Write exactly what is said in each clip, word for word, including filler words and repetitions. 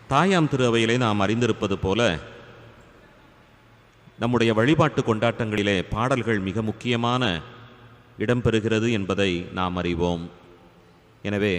தாயாம் திரு அவையிலே நாம் அறிந்திருப்பது போல நம்முடைய வழிபாட்டு கொண்டாட்டங்களிலே பாடல்கள் மிக முக்கியமான இடம்பெறுகிறது என்பதை நாம் அறிவோம். எனவே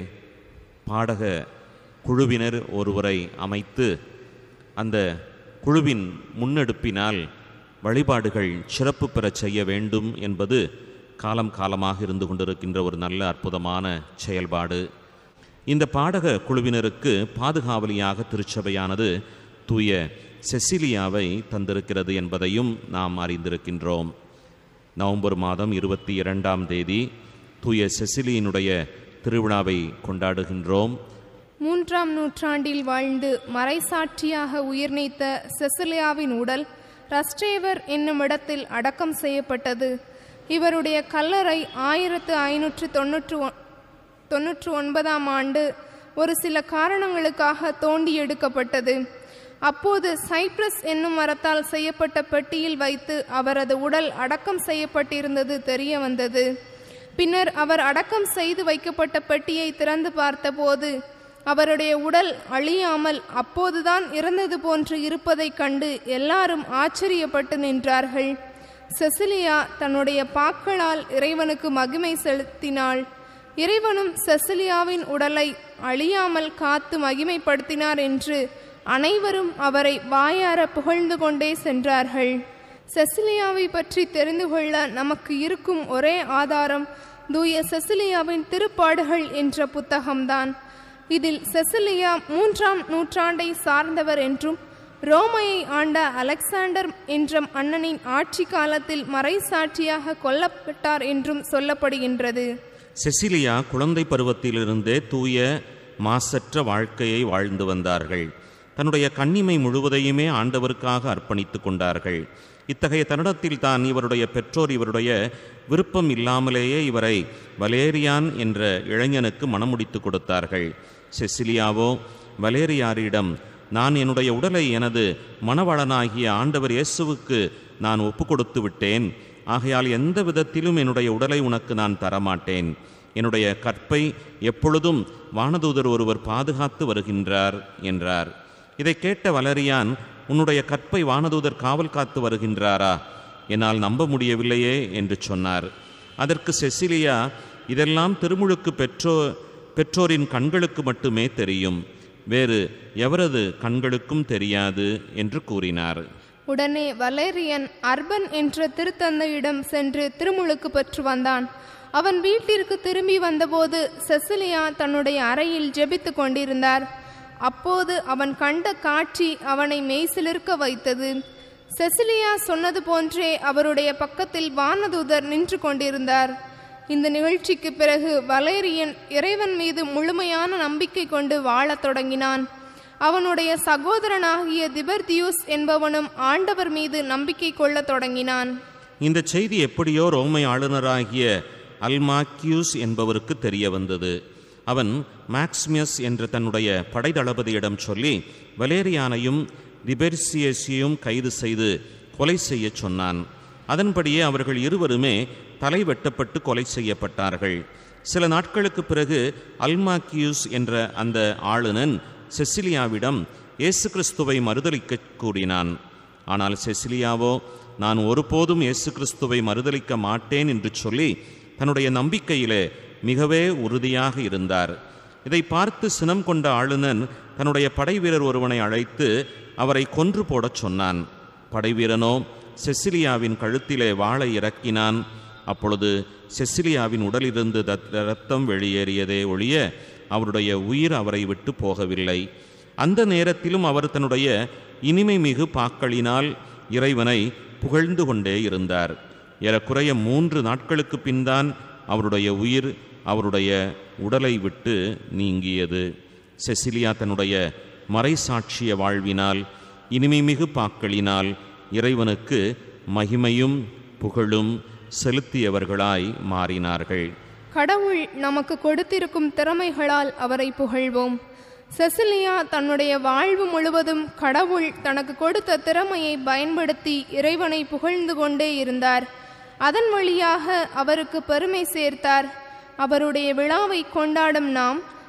பாடக குழுவினர் ஒருவரை அமைத்து அந்த குழுவின் முன்னெடுப்பினால் வழிபாடுகள் சிறப்பு பெறச் செய்ய வேண்டும் என்பது காலம் காலமாக இருந்து கொண்டிருக்கின்ற ஒரு நல்ல அற்புதமான செயல்பாடு. இந்த பாடக குழுவினருக்கு பாதுகாவலியாக திருச்சபையானது தூய செசிலியாவை தந்திருக்கிறது என்பதையும் நாம் அறிந்திருக்கின்றோம். நவம்பர் மாதம் இருபத்தி இரண்டாம் தேதி தூய செசிலியினுடைய திருவிழாவை கொண்டாடுகின்றோம். மூன்றாம் நூற்றாண்டில் வாழ்ந்து மறைசாட்சியாக உயிர் நீத்த செசிலியாவின் உடல் ரஸ்டேவர் என்னும் இடத்தில் அடக்கம் செய்யப்பட்டது. இவருடைய கல்லறை ஆயிரத்து ஐநூற்று தொன்னூற்று தொன்னூற்று ஒன்பதாம் ஆண்டு ஒரு சில காரணங்களுக்காக தோண்டி எடுக்கப்பட்டது. அப்போது சைப்ரஸ் என்னும் மரத்தால் செய்யப்பட்ட பெட்டியில் வைத்து அவரது உடல் அடக்கம் செய்யப்பட்டிருந்தது தெரிய வந்தது. பின்னர் அவர் அடக்கம் செய்து வைக்கப்பட்ட பெட்டியை திறந்து பார்த்தபோது அவருடைய உடல் அழியாமல் அப்போதுதான் இறந்தது போன்று இருப்பதைக் கண்டு எல்லாரும் ஆச்சரியப்பட்டு நின்றார்கள். செசிலியா தன்னுடைய பாக்களால் இறைவனுக்கு மகிமை செலுத்தினாள். இறைவனும் செசிலியாவின் உடலை அழியாமல் காத்து மகிமைப்படுத்தினார் என்று அனைவரும் அவரை வாயார புகழ்ந்து கொண்டே சென்றார்கள். செசிலியாவை பற்றி தெரிந்து கொள்ள நமக்கு இருக்கும் ஒரே ஆதாரம் தூய செசிலியாவின் திருப்பாடுகள் என்ற புத்தகம்தான். இதில் செசிலியா மூன்றாம் நூற்றாண்டை சார்ந்தவர் என்றும் ரோமையை ஆண்ட அலெக்சாண்டர் என்ற அண்ணனின் ஆட்சி காலத்தில் மறைசாட்சியாக கொல்லப்பட்டார் என்றும் சொல்லப்படுகின்றது. செசிலியா குழந்தை பருவத்திலிருந்தே தூய மாசற்ற வாழ்க்கையை வாழ்ந்து வந்தார்கள். தன்னுடைய கன்னிமை முழுவதையுமே ஆண்டவருக்காக அர்ப்பணித்து கொண்டார்கள். இத்தகைய தருணத்தில் தான் இவருடைய பெற்றோர் இவருடைய விருப்பம் இல்லாமலேயே இவரை வலேரியான் என்ற இளைஞனுக்கு மணமுடித்து கொடுத்தார்கள். செசிலியாவோ வலேரியாரிடம், நான் என்னுடைய உடலை எனது மணவாளனாகிய ஆண்டவர் இயேசுவுக்கு நான் ஒப்பு கொடுத்து விட்டேன். ஆகையால் எந்த விதத்திலும் என்னுடைய உடலை உனக்கு நான் தரமாட்டேன். என்னுடைய கற்பை எப்பொழுதும் வானதூதர் ஒருவர் பாதுகாத்து வருகின்றார் என்றார். இதை கேட்ட வலரியான், உன்னுடைய கற்பை வானதூதர் காவல் காத்து வருகின்றாரா? என்னால் நம்ப முடியவில்லையே என்று சொன்னார். அதற்கு செசிலியா, இதெல்லாம் திருமுழுக்கு பெற்றோ பெற்றோரின் கண்களுக்கு மட்டுமே தெரியும், வேறு எவரது கண்களுக்கும் தெரியாது என்று கூறினார். உடனே வலேரியன் அர்பன் என்ற திருத்தந்தையிடம் சென்று திருமுழுக்கு பெற்று வந்தான். அவன் வீட்டிற்கு திரும்பி வந்தபோது செசிலியா தன்னுடைய அறையில் ஜெபித்து கொண்டிருந்தார். அப்போது அவன் கண்ட காட்சி அவனை மெய்சிலிர்க்க வைத்தது. செசிலியா சொன்னது போன்றே அவருடைய பக்கத்தில் வானதூதர் நின்று கொண்டிருந்தார். இந்த நிகழ்ச்சிக்கு பிறகு வலேரியன் இறைவன் மீது முழுமையான நம்பிக்கை கொண்டு வாழத் தொடங்கினான். அவனுடைய சகோதரனாகிய திபர்தியூஸ் என்பவனும் ஆண்டவர் மீது நம்பிக்கை கொள்ள தொடங்கினான். இந்த செய்தி எப்படியோ ரோமை ஆளுநராகிய அல்மாக்கியூஸ் என்பவருக்கு தெரிய வந்தது. அவன் மேக்ஸ்மியஸ் என்ற தன்னுடைய படைதளபதியிடம் சொல்லி வலேரியானையும் திபெர்சியஸையும் கைது செய்து கொலை செய்ய சொன்னான். அதன்படியே அவர்கள் இருவருமே தலை வெட்டப்பட்டு கொலை செய்யப்பட்டார்கள். சில நாட்களுக்கு பிறகு அல்மாக்கியூஸ் என்ற அந்த ஆளுநன் செசிலியாவிடம் இயேசு கிறிஸ்துவை மறுதலிக்க கூறினான். ஆனால் செசிலியாவோ, நான் ஒருபோதும் இயேசு கிறிஸ்துவை மறுதலிக்க மாட்டேன் என்று சொல்லி தன்னுடைய நம்பிக்கையிலே மிகவே உறுதியாக இருந்தார். இதை பார்த்து சினம் கொண்ட ஆளுநன் தன்னுடைய படைவீரர் ஒருவனை அழைத்து அவரை கொன்று போடச் சொன்னான். படைவீரனோ செசிலியாவின் கழுத்திலே வாளை இறக்கினான். அப்பொழுது செசிலியாவின் உடலிருந்து இரத்தம் வெளியேறியதே ஒழிய அவருடைய உயிர் அவரை விட்டு போகவில்லை. அந்த நேரத்திலும் அவர் தன்னுடைய இனிமை மிகு பாக்களினால் இறைவனை புகழ்ந்து கொண்டே இருந்தார். ஏறக்குறைய மூன்று நாட்களுக்கு பின்தான் அவருடைய உயிர் அவருடைய உடலை விட்டு நீங்கியது. செசிலியா தன்னுடைய மறைசாட்சிய வாழ்வினால் இனிமை மிகு பாக்களினால் இறைவனுக்கு மகிமையும் புகழும் செலுத்தியவர்களாய் மாறினார்கள். கடவுள் நமக்கு கொடுத்திருக்கும் திறமைகளால் அவரை புகழ்வோம். செசிலியா தன்னுடைய வாழ்வு முழுவதும் கடவுள் தனக்கு கொடுத்த திறமையை பயன்படுத்தி இறைவனை புகழ்ந்து கொண்டே இருந்தார். அதன் வழியாக அவருக்கு பெருமை சேர்த்தார். அவருடைய விழாவை கொண்டாடும் நாம்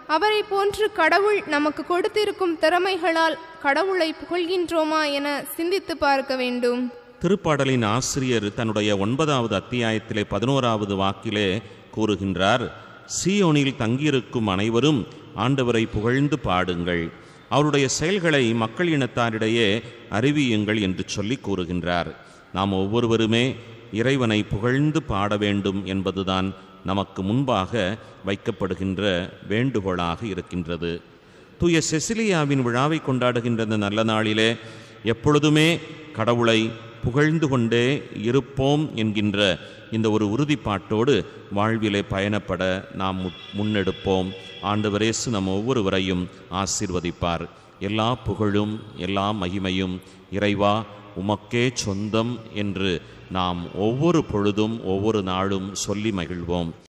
அவரை போன்று கடவுள் நமக்கு கொடுத்திருக்கும் திறமைகளால் கடவுளை புகழ்கின்றோமா என சிந்தித்து பார்க்க வேண்டும். திருப்பாடலின் ஆசிரியர் தன்னுடைய ஒன்பதாவது அத்தியாயத்திலே பதினோராவது வாக்கிலே கூறுகின்றார், சீயோனில் தங்கியிருக்கும் அனைவரும் ஆண்டவரை புகழ்ந்து பாடுங்கள், அவருடைய செயல்களை மக்கள் இனத்தாரிடையே அறிவியுங்கள் என்று சொல்லி கூறுகின்றார். நாம் ஒவ்வொருவருமே இறைவனை புகழ்ந்து பாட வேண்டும் என்பதுதான் நமக்கு முன்பாக வைக்கப்படுகின்ற வேண்டுகோளாக இருக்கின்றது. தூய செசிலியாவின் விழாவை கொண்டாடுகின்ற இந்த நல்ல நாளிலே எப்பொழுதுமே கடவுளை புகழ்ந்து கொண்டே இருப்போம் என்கின்ற இந்த ஒரு உறுதிப்பாட்டோடு வாழ்விலே பயணப்பட நாம் முன்னெடுப்போம். ஆண்டவர் இயேசு நம் ஒவ்வொருவரையும் ஆசீர்வதிப்பார். எல்லா புகழும் எல்லா மகிமையும் இறைவா உமக்கே சொந்தம் என்று நாம் ஒவ்வொரு பொழுதும் ஒவ்வொரு நாளும் சொல்லி மகிழ்வோம்.